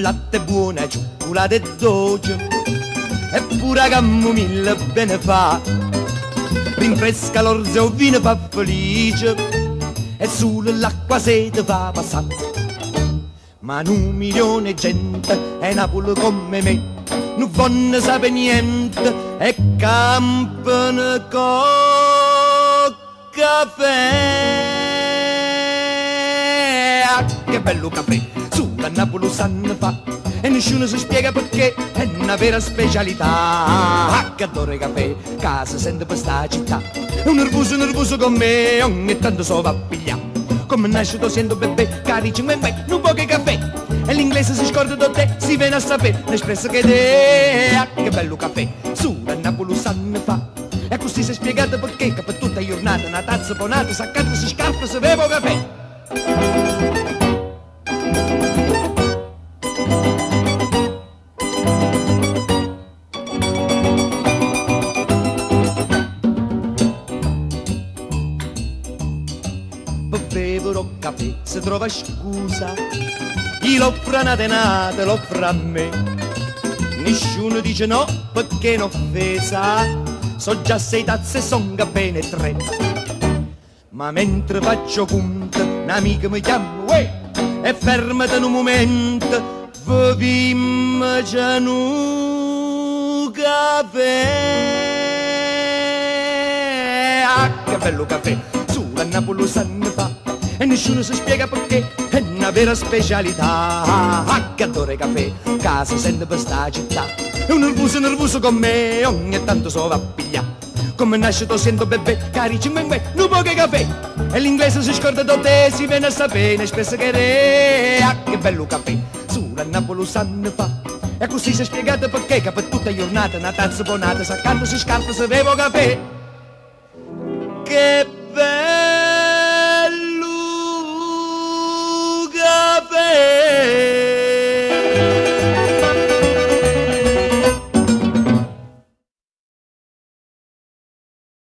latte buono, cioccolato e dolce, e pure camomilla bene fa, rinfresca l'orzo e vino fa felice, e sull'acqua sete fa passare. Ma 1 milione di gente è Napoli come me, non vanno sapere niente e campano con caffè. Ah, che bello caffè, su a Napoli sanno fa, e nessuno si spiega perché, è una vera specialità. Ah, che adoro il caffè, casa sente per sta città, un nervoso con me, ogni tanto so va a pigliare. Come nasciuto sento bebè, cari 5 non poche caffè, e l'inglese si scorda da te, si viene a sapere, l'espresso che te. Ah, che bello caffè, su a Napoli sanno fa, e così si è spiegato perché, che per tutta giornata una tazza bonata, saccata si scarpa, se bevo caffè. Bevono caffè, se trova scusa, chi l'offre una denata, l'offre a me. Nessuno dice no perché è offesa, so già 6 tazze, son bene 3. Ma mentre faccio punta, un'amica mi chiama, uè, e fermati un momento, beviamo già un caffè. Ah, che bello caffè, su a Napoli sanno fa, e nessuno si spiega perché, è una vera specialità. Ah, che adoro il caffè, casa sente per sta città, è un nervoso con me, ogni tanto so va a pigliare. Come nasciuto sento bebè, cari 5 non poche caffè, e l'inglese si scorda da te, si viene a sapere, spesso che re. Ah, che bello caffè, su a Napoli sanno fa, e così si è spiegato perché, che per tutta giornata una tazza bonata, saccando si scarpa, se bevo caffè. Che bello!